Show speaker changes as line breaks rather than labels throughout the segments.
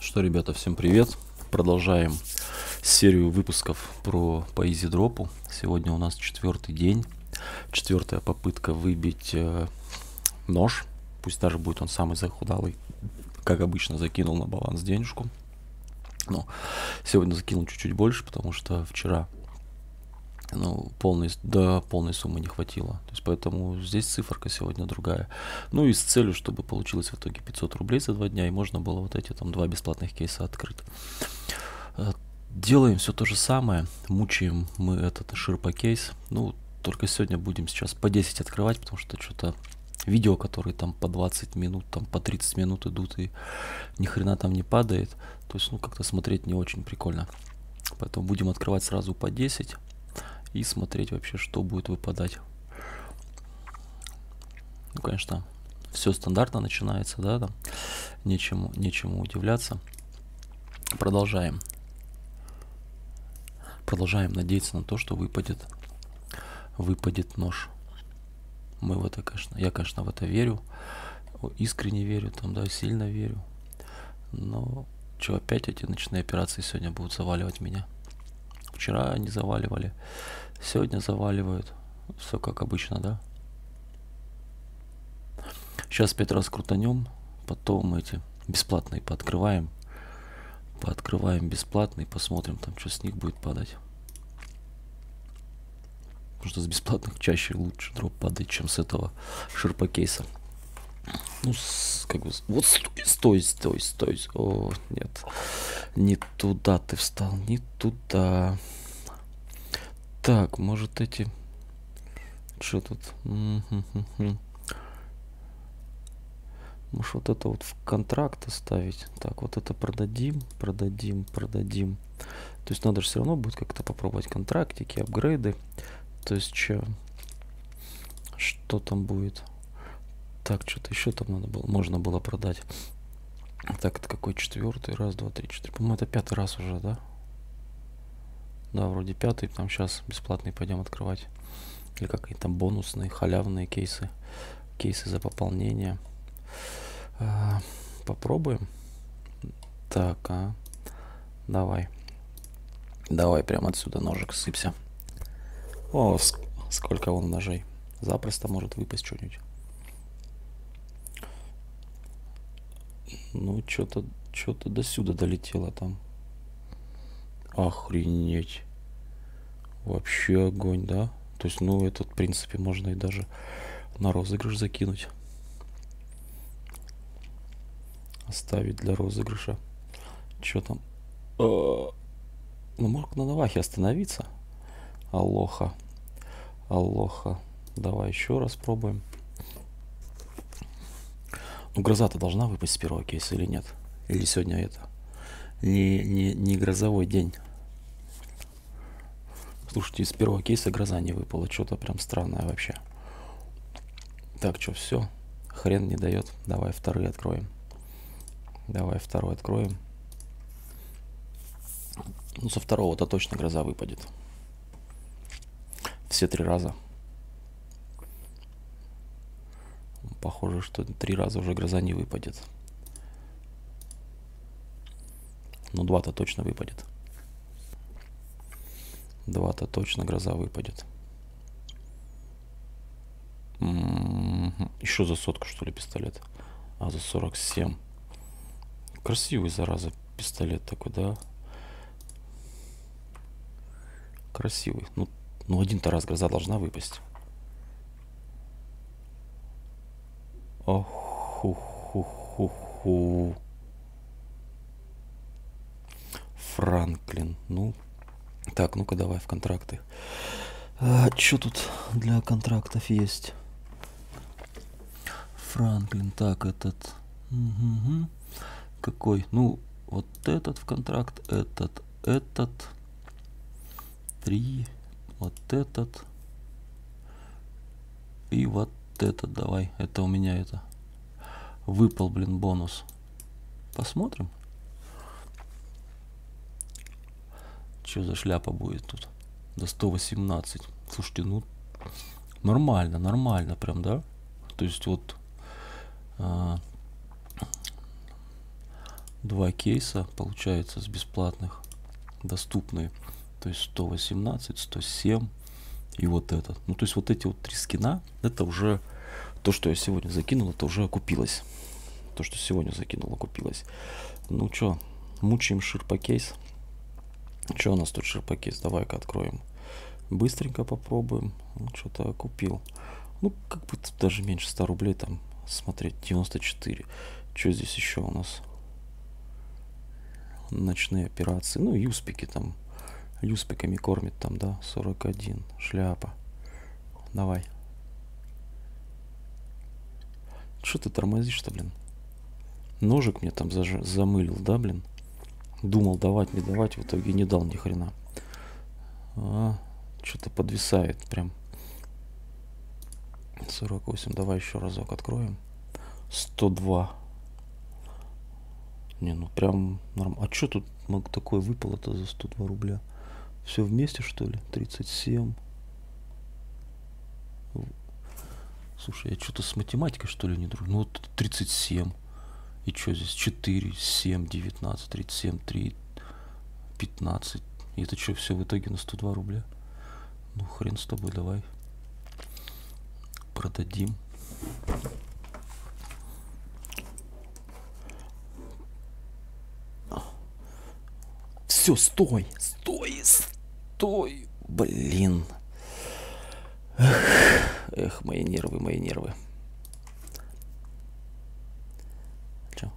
Что, ребята, всем привет. Продолжаем серию выпусков по EasyDrop. Сегодня у нас 4-й день, 4-я попытка выбить нож. Пусть даже будет он самый захудалый. Как обычно, закинул на баланс денежку. Но сегодня закинул чуть-чуть больше, потому что вчера полной суммы не хватило. То есть поэтому здесь циферка сегодня другая. Ну и с целью, чтобы получилось в итоге 500 рублей за 2 дня, и можно было вот эти там 2 бесплатных кейса открыть. Делаем все то же самое. Мучаем мы этот Ширпа кейс. Ну, только сегодня будем сейчас по 10 открывать, потому что что-то видео, которые там по 20 минут, там по 30 минут идут, и ни хрена там не падает. То есть, как-то смотреть не очень прикольно. Поэтому будем открывать сразу по 10 и смотреть вообще, что будет выпадать. Ну, конечно, все стандартно начинается, да, там нечему удивляться. Продолжаем надеяться на то, что выпадет нож. Мы в это, я, конечно, в это верю, искренне верю, там, да, сильно верю. Но что, опять эти ночные операции сегодня будут заваливать меня? Вчера они заваливали, сегодня заваливают. Все как обычно, да? Сейчас 5 раз крутанем, потом эти бесплатные пооткрываем. Пооткрываем бесплатные, посмотрим там, что с них будет падать. Потому что с бесплатных чаще лучше дроп падает, чем с этого Ширпа кейса. Ну, как бы, вот стой. О, нет. Не туда ты встал, не туда. Так, может эти... Что тут? Может вот это вот в контракт оставить. Так, вот это продадим. То есть надо же все равно будет как-то попробовать контрактики, апгрейды. То есть что там будет? Так, что-то еще там можно было продать. Так, это какой 4-й? Раз, два, три, 4. По-моему, это 5-й раз уже, да? Да, вроде 5-й. Там сейчас бесплатный пойдем открывать. Или какие-то там бонусные, халявные кейсы. Кейсы за пополнение. Попробуем. Так, давай прямо отсюда ножик сыпься. О, сколько вон ножей. Запросто может выпасть что-нибудь. Ну, что-то до сюда долетело там. Охренеть. Вообще огонь, да? То есть, этот, в принципе, можно и даже на розыгрыш закинуть. Оставить для розыгрыша. Что там? Ну, может на Навахе остановиться. Алоха. Давай еще раз пробуем. Ну, гроза-то должна выпасть с первого кейса или нет? Или сегодня это? Не грозовой день. Слушайте, из первого кейса гроза не выпала. Что-то прям странное вообще. Так, что, все? Хрен не дает. Давай второй откроем. Ну, со второго-то точно гроза выпадет. Все 3 раза. Похоже, что 3 раза уже гроза не выпадет. Но 2-то точно выпадет. 2-то точно гроза выпадет. Еще за 100, что ли, пистолет? За 47. Красивый, зараза, пистолет такой, да? Красивый. Ну один-то раз гроза должна выпасть. Оху-ху-ху-ху. Франклин. Ну, так, ну-ка давай в контракты. Что тут для контрактов есть? Франклин, так, этот. Угу. Какой? Ну, вот этот в контракт, этот. 3, вот этот. И вот этот, давай. Это у меня это. Выпал, блин, бонус. Посмотрим. Что за шляпа будет тут? До 118. Слушайте, ну нормально прям, да? То есть вот Два кейса, получается, с бесплатных доступные. То есть 118, 107 и вот этот. Ну, то есть вот эти вот 3 скина, это уже то, что я сегодня закинул, это уже окупилось. То, что сегодня закинул, окупилось. Ну, что, мучаем ширпокейс. Что у нас тут ширпокейс? Давай-ка откроем. Быстренько попробуем. Ну, что-то купил. Ну, как бы тут даже меньше 100 рублей там смотреть. 94. Что здесь еще у нас? Ночные операции. Ну, юспики там. Юспиками кормит там, да? 41. Шляпа. Давай. Что ты тормозишь-то, блин? Ножик мне там замылил, да, блин? Думал давать, не давать, в итоге не дал ни хрена. Что-то подвисает прям. 48. Давай еще разок откроем. 102. Не, ну прям нормально. А что тут такое выпало-то за 102 рубля? Все вместе, что ли? 37. Слушай, я что-то с математикой, что ли, не дружу? Ну вот 37. И что здесь? 4, 7, 19, 37, 3, 15. И это что, все в итоге на 102 рубля? Ну, хрен с тобой, давай. Продадим. Все, стой, стой, стой. Блин. Эх, мои нервы, мои нервы. Че?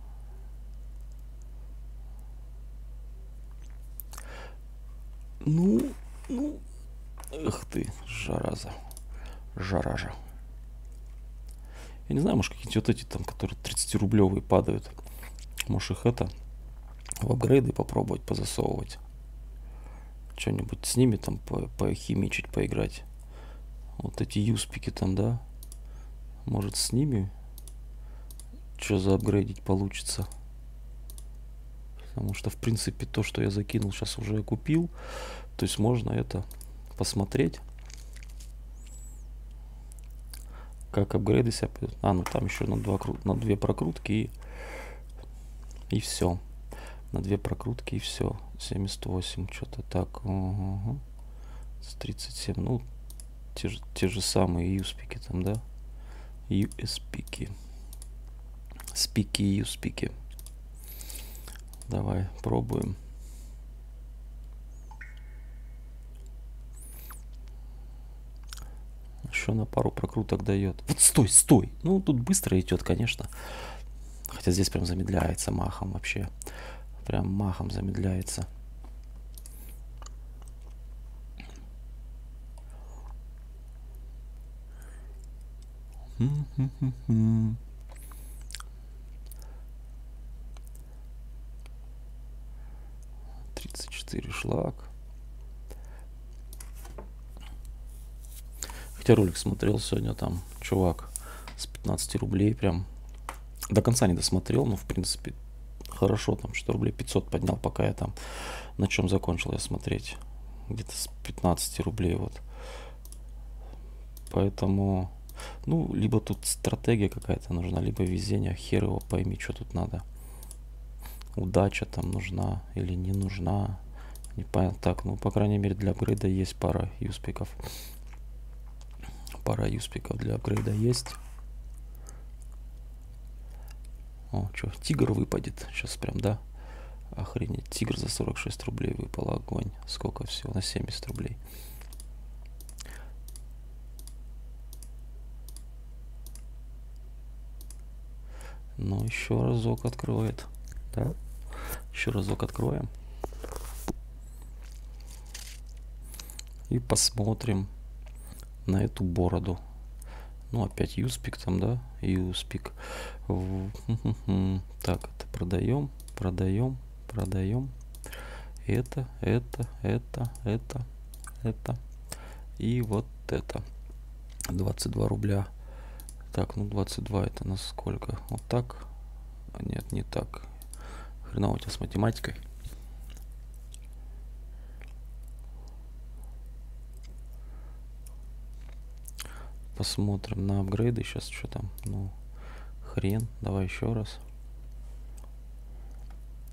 Ну, эх ты, жараза. Жаража. Я не знаю, может какие-то вот эти там, которые 30-рублевые падают. Может их это в апгрейды попробовать позасовывать. Что-нибудь с ними там похимичить, поиграть. Вот эти юспики там, да? Может с ними что заапгрейдить получится. Потому что в принципе то, что я закинул, сейчас уже купил. То есть можно это посмотреть. Как апгрейды себя... ну там еще на 2 прокрутки и все. На 2 прокрутки и все. 78, что-то так. Угу. 37. Ну, те же самые юспики там, да? USPики. Спики и юспики. Давай, пробуем. Еще на пару прокруток дает. Вот стой, стой. Ну, тут быстро идет, конечно. Хотя здесь прям замедляется махом вообще. Прям махом замедляется. Шлак. Хотя ролик смотрел сегодня, там чувак с 15 рублей прям до конца не досмотрел, но в принципе хорошо, там что рублей 500 поднял, пока я там на чем закончил я смотреть, где-то с 15 рублей вот. Поэтому ну либо тут стратегия какая-то нужна, либо везение, хер его пойми, что тут надо, удача там нужна или не нужна. Непонятно. Так, ну, по крайней мере, для апгрейда есть пара юспиков. Пара юспиков для апгрейда есть. О, что, тигр выпадет. Сейчас прям, да? Охренеть. Тигр за 46 рублей выпал. Огонь. Сколько всего? На 70 рублей. Ну, еще разок откроет. Да? Еще разок откроем. И посмотрим на эту бороду. Ну, опять юспик там, да? Юспик. Так, это продаем, продаем, продаем. Это. И вот это. 22 рубля. Так, ну 22 это на сколько? Вот так? Нет, не так. Хреново у тебя с математикой. Посмотрим на апгрейды. Сейчас что там? Ну, хрен. Давай еще раз.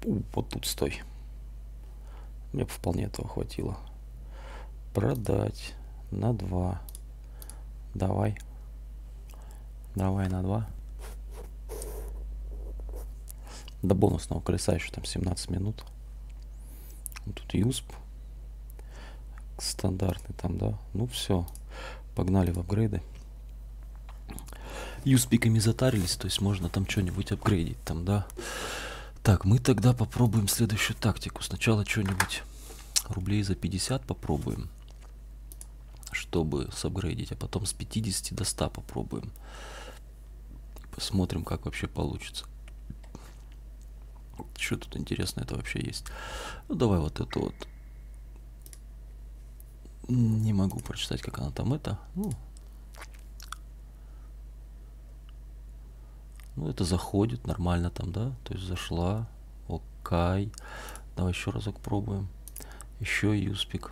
Вот тут стой. Мне бы вполне этого хватило. Продать на 2. Давай. Давай на 2. До бонусного колеса еще там 17 минут. Тут юсп. Стандартный там, да. Ну все. Погнали в апгрейды. Юспиками затарились, то есть можно там что-нибудь апгрейдить там, да. Так, мы тогда попробуем следующую тактику. Сначала что-нибудь рублей за 50 попробуем, чтобы сапгрейдить, а потом с 50 до 100 попробуем. Посмотрим, как вообще получится. Что тут интересно это вообще есть? Ну, давай вот это вот. Не могу прочитать, как она там это. Ну, это заходит нормально там, да? То есть зашла. Окей. Давай еще разок пробуем. Еще юспик.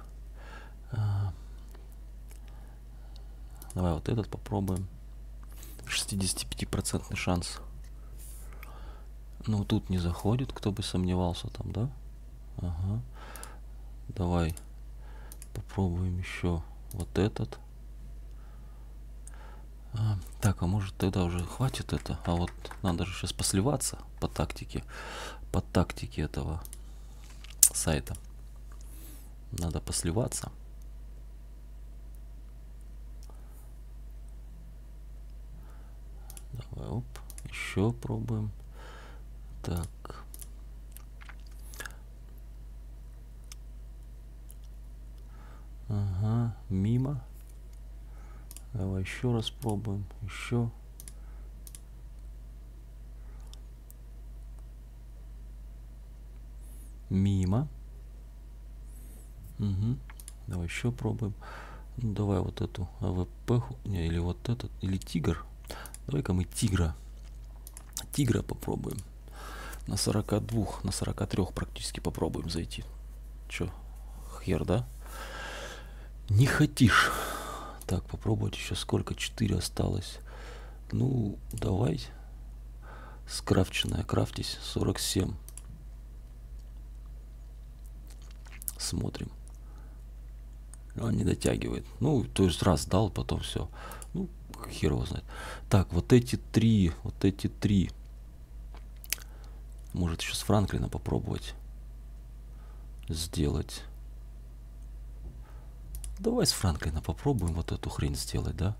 Давай вот этот попробуем. 65% шанс. Ну, тут не заходит, кто бы сомневался там, да? Ага. Давай попробуем еще вот этот. Так, а может тогда уже хватит это? А вот надо же сейчас посливаться по тактике этого сайта. Надо посливаться. Давай, оп, еще пробуем. Так. Ага, мимо. Давай еще раз пробуем. Еще. Мимо. Угу. Давай еще пробуем. Ну, давай вот эту АВП. Не, или вот этот. Или тигр. Давай-ка мы тигра попробуем. На 42, на 43 практически попробуем зайти. Че, хер, да? Не хотишь. Так, попробовать еще сколько? 4 осталось. Ну, давай. Скрафченная, крафтись. 47. Смотрим. Он не дотягивает. Ну, то есть раз дал, потом все. Ну, хер его знает. Так, вот эти три. Может еще с Франклина попробовать сделать. Давай с Франклина попробуем вот эту хрень сделать, да?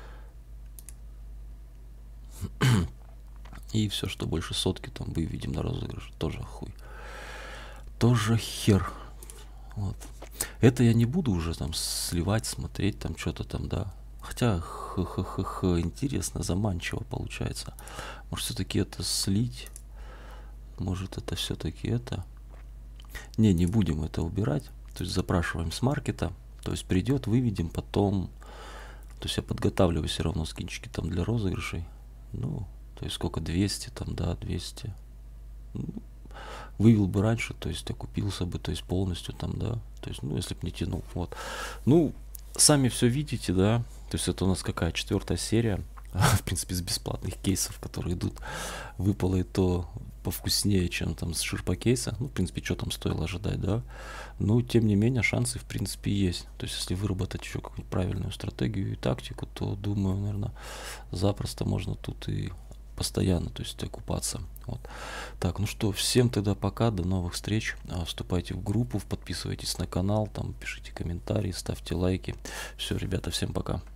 И все, что больше сотки, там выведем на розыгрыш. Тоже хуй. Тоже хер. Вот. Это я не буду уже там сливать, смотреть, там что-то там, да. Хотя, интересно, заманчиво получается. Может, все-таки это слить? Может, это все-таки это? Не будем это убирать. То есть запрашиваем с маркета. То есть придет, выведем, потом. То есть я подготавливаю все равно скинчики там для розыгрышей. Ну, то есть сколько? 200 там, да, 200. Ну, вывел бы раньше, то есть окупился бы, то есть полностью там, да. То есть, ну, если бы не тянул, вот. Ну, сами все видите, да. То есть это у нас какая? 4-я серия. В принципе, с бесплатных кейсов, которые идут. Выпало и то повкуснее, чем там с ширпа кейса. Ну, в принципе, что там стоило ожидать, да. Но, тем не менее, шансы, в принципе, есть. То есть, если выработать еще какую-нибудь правильную стратегию и тактику, то, думаю, наверное, запросто можно тут и постоянно, то есть, окупаться. Вот. Так, ну что, всем тогда пока, до новых встреч. Вступайте в группу, подписывайтесь на канал, там пишите комментарии, ставьте лайки. Все, ребята, всем пока.